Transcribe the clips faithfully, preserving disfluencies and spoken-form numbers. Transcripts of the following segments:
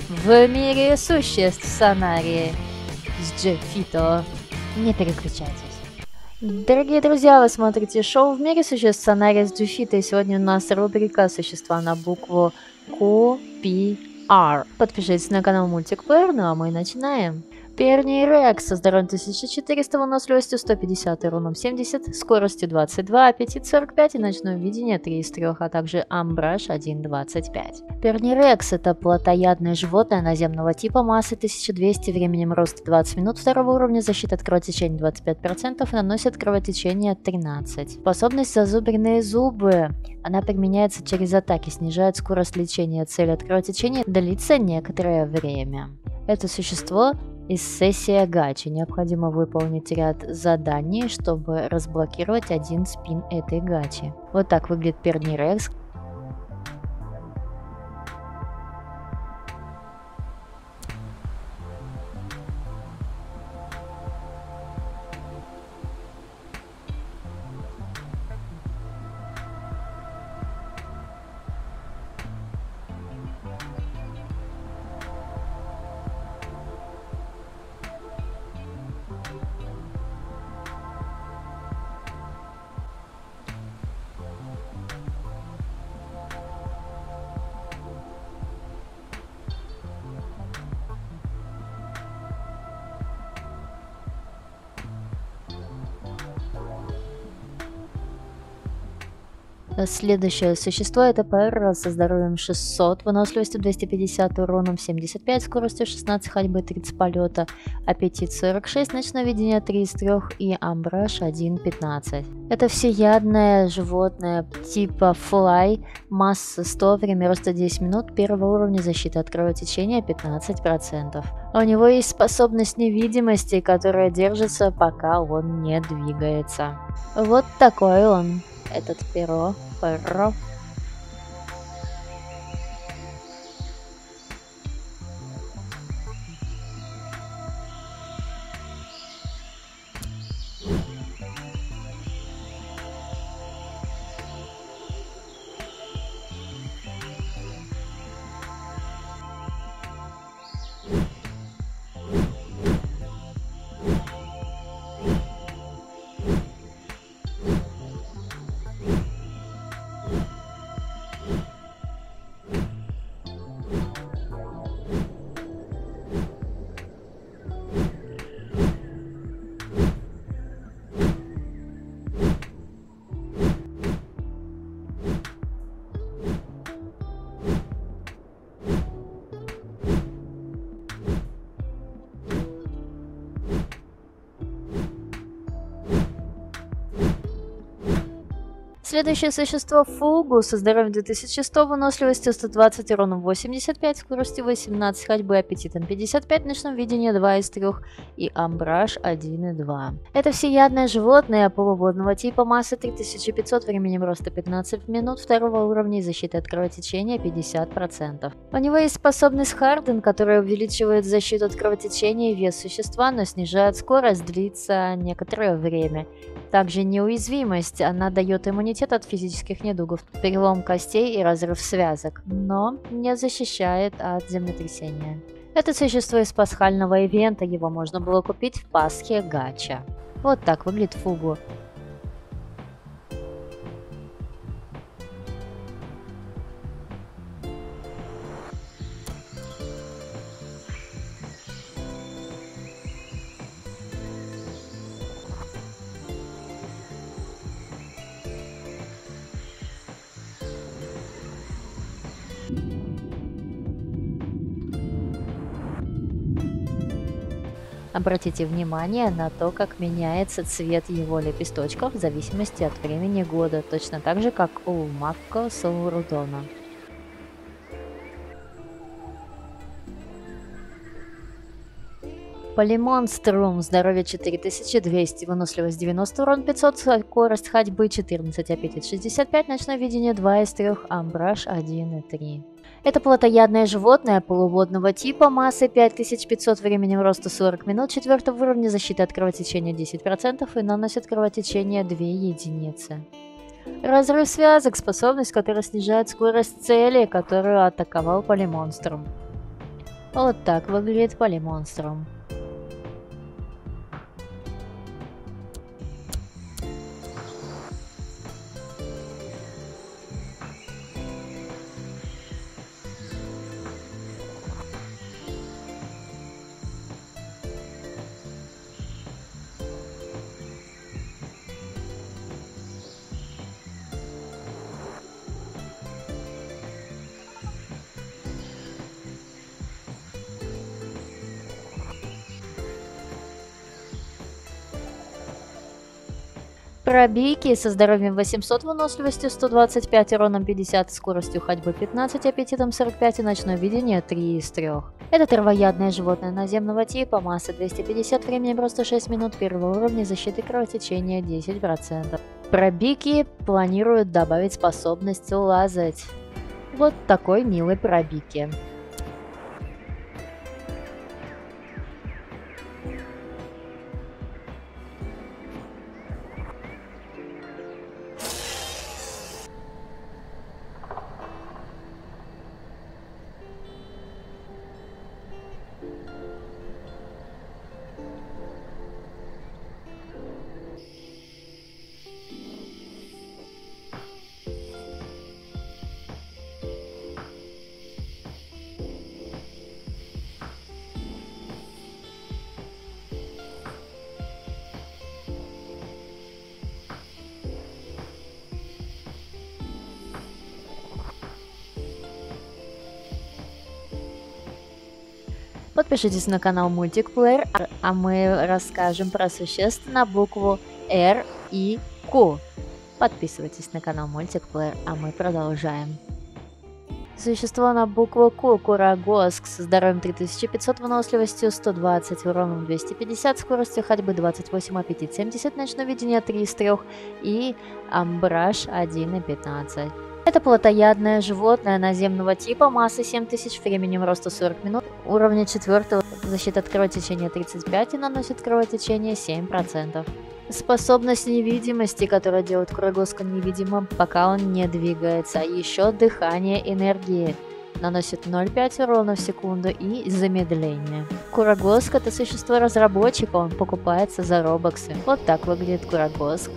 В мире существ Санари с Джеффито. Не переключайтесь. Дорогие друзья, вы смотрите шоу «В мире существ Санари с Джеффито», и сегодня у нас рубрика «Существа на букву Q, P, R». Подпишитесь на канал Мультик Плеер, ну а мы начинаем. Перни Рекс со здоровьем тысяча четыреста, выносливостью сто пятьдесят и уроном семьдесят, скоростью двадцать два, аппетит сорок пять и ночное видение три из трех, а также Амбраж один двадцать пять. Перни Рекс — это плотоядное животное наземного типа массой тысяча двести, временем роста двадцать минут, второго уровня, защита от кровотечения двадцать пять процентов и наносит кровотечение тринадцать. Способность зазубренные зубы. Она применяется через атаки, снижает скорость лечения цели от кровотечения, длится некоторое время. Это существо из сессии гачи. Необходимо выполнить ряд заданий, чтобы разблокировать один спин этой гачи. Вот так выглядит Перни Рекс. Следующее существо — это Перра со здоровьем шестьсот, выносливостью двести пятьдесят, уроном семьдесят пять, скоростью шестнадцать, ходьбы тридцать полета, аппетит сорок шесть, ночное видение три из трех и Амбраж один пятнадцать. Это всеядное животное типа Флай, масса сто, время роста десять минут, первого уровня, защита от кровотечения пятнадцать процентов. У него есть способность невидимости, которая держится, пока он не двигается. Вот такой он. Этот перо, перо. Следующее существо Фугу со здоровьем две тысячи сто, выносливостью сто двадцать, уроном восемьдесят пять, скоростью восемнадцать, ходьбы, аппетитом пятьдесят пять, ночном видении два из трех и Амбраж один и два. Это всеядное животное полуводного типа, массы три тысячи пятьсот, временем роста пятнадцать минут, второго уровня и защиты от кровотечения пятьдесят процентов. У него есть способность Харден, которая увеличивает защиту от кровотечения и вес существа, но снижает скорость, длится некоторое время. Также неуязвимость, она дает иммунитет от физических недугов, перелом костей и разрыв связок, но не защищает от землетрясения. Это существо из пасхального ивента, его можно было купить в Пасхе Гача. Вот так выглядит Фугу. Обратите внимание на то, как меняется цвет его лепесточков в зависимости от времени года, точно так же, как у Макко Саурудона. Полимонструм, здоровье четыре тысячи двести, выносливость девяносто, урон пятьсот, скорость ходьбы четырнадцать, аппетит шестьдесят пять, ночное видение два из трех, Амбраж один и три. Это плотоядное животное полуводного типа, массой пять тысяч пятьсот, временем роста сорок минут, четвертого уровня, защиты от кровотечения десять процентов и наносит кровотечение две единицы. Разрыв связок – способность, которая снижает скорость цели, которую атаковал полимонструм. Вот так выглядит полимонструм. Пробийки со здоровьем восемьсот, выносливостью сто двадцать пять, уроном пятьдесят, скоростью ходьбы пятнадцать, аппетитом сорок пять и ночное видение три из трёх. Это травоядное животное наземного типа, масса двести пятьдесят, временем роста шесть минут, первого уровня, защиты кровотечения десять процентов. Пробийки планируют добавить способность лазать. Вот такой милый пробийки. Подпишитесь на канал Мультикплеер, а мы расскажем про существ на букву Р и Q. Подписывайтесь на канал Мультикплеер, а мы продолжаем. Существо на букву Q, Курагоск, со здоровьем три тысячи пятьсот, выносливостью сто двадцать, уроном двести пятьдесят, скоростью ходьбы двадцать восемь, аппетит семьдесят, ночное видение три из трёх и амбраж один и пятнадцать. Это плотоядное животное наземного типа, массы семь тысяч, временем роста сорок минут, уровня четвёртого, защита от кровотечения тридцать пять и наносит кровотечение семь процентов. Способность невидимости, которая делает Курагоска невидимым, пока он не двигается. Еще дыхание энергии. Наносит ноль целых пять десятых урона в секунду и замедление. Курагоск — это существо разработчика, он покупается за робоксы. Вот так выглядит Курагоск.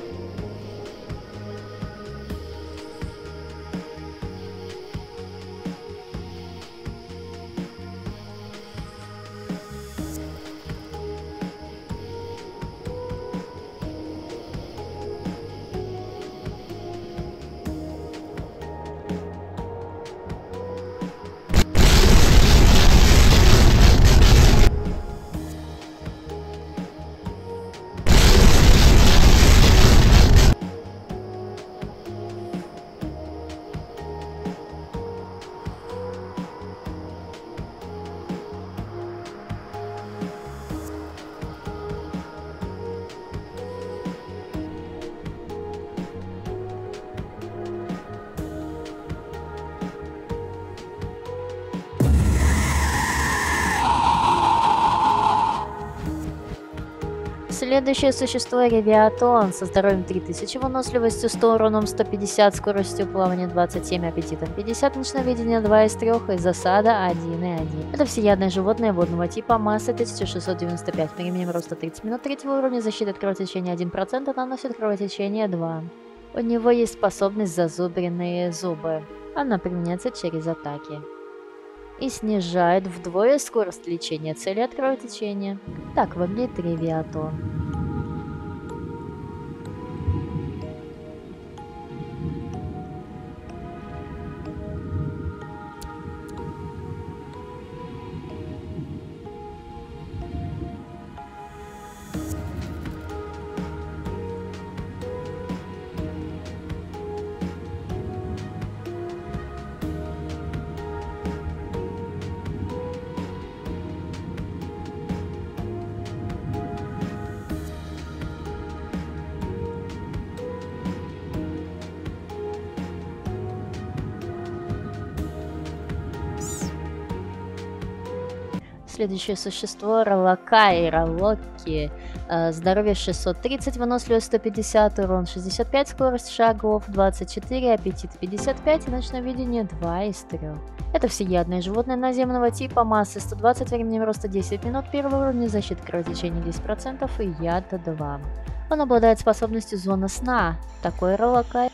Следующее существо — Ревиатон, со здоровьем три тысячи, выносливостью сто, уроном сто пятьдесят, скоростью плавания двадцать семь, аппетитом пятьдесят, ночное видение два из трёх и засада один и один. Это всеядное животное водного типа, масса тысяча шестьсот девяносто пять, временем роста тридцать минут, третьего уровня, защита от кровотечения один процент, а наносит кровотечение два. У него есть способность зазубренные зубы. Она применяется через атаки. И снижает вдвое скорость лечения цели от кровотечения. Так выглядит Ревиатон. Следующее существо Ролокай, Ролоки. Э, здоровье шестьсот тридцать, выносливость сто пятьдесят, урон шестьдесят пять, скорость шагов двадцать четыре, аппетит пятьдесят пять и ночное видение два из трёх. Это всеядное животное наземного типа, массы сто двадцать, временем роста десять минут, первого уровня, защиты кровотечения десять процентов и яда два. Он обладает способностью зона сна. Такой Ролокай.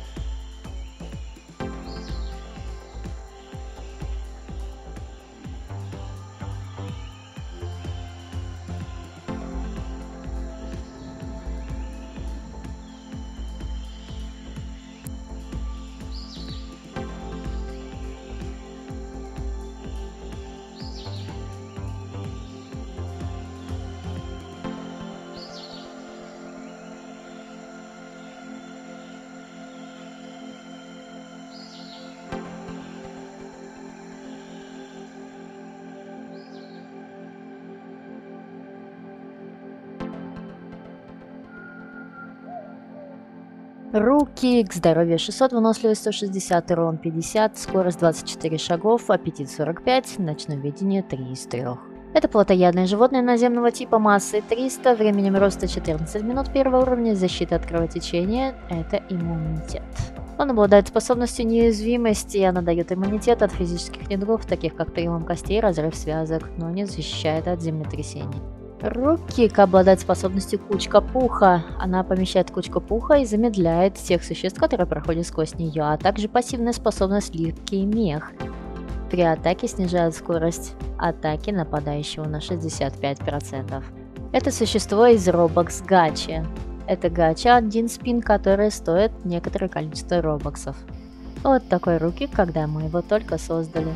Руки, к здоровью шестьсот, выносливость сто шестьдесят, урон пятьдесят, скорость двадцать четыре шагов, аппетит сорок пять, ночное видение три из трёх. Это плотоядное животное наземного типа, массы триста, временем роста четырнадцать минут, первого уровня, защита от кровотечения, это иммунитет. Он обладает способностью неуязвимости, она дает иммунитет от физических недугов, таких как перелом костей, разрыв связок, но не защищает от землетрясений. Рукик обладает способностью кучка пуха. Она помещает кучку пуха и замедляет тех существ, которые проходят сквозь нее, а также пассивная способность липкий мех. При атаке снижает скорость атаки нападающего на шестьдесят пять процентов. Это существо из Robux Гачи. Это гача один спин, который стоит некоторое количество робоксов. Вот такой Рукик, когда мы его только создали.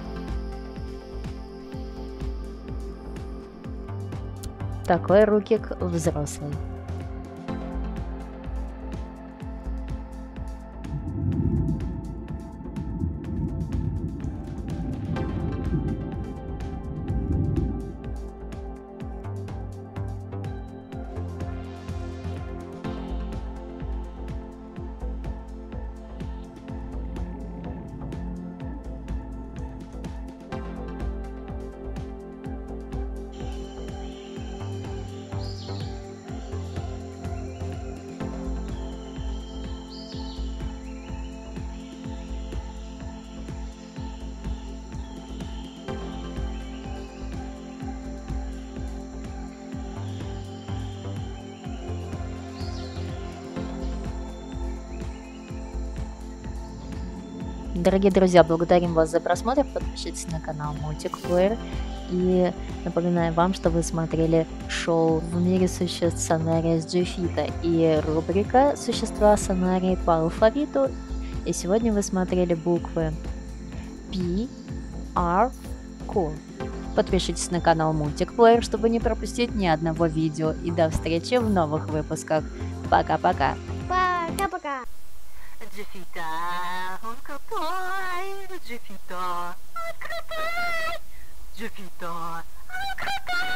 Такой Рукик взрослый. Дорогие друзья, благодарим вас за просмотр, подпишитесь на канал Multiplayer и напоминаю вам, что вы смотрели шоу «В мире существ Санария с Джефита» и рубрика «Существа Санарии по алфавиту», и сегодня вы смотрели буквы P, R, Q. Подпишитесь на канал Multiplayer, чтобы не пропустить ни одного видео, и до встречи в новых выпусках. Пока-пока! Пока-пока! Джефита, открывай! Джефита, открывай! Джефита, открывай!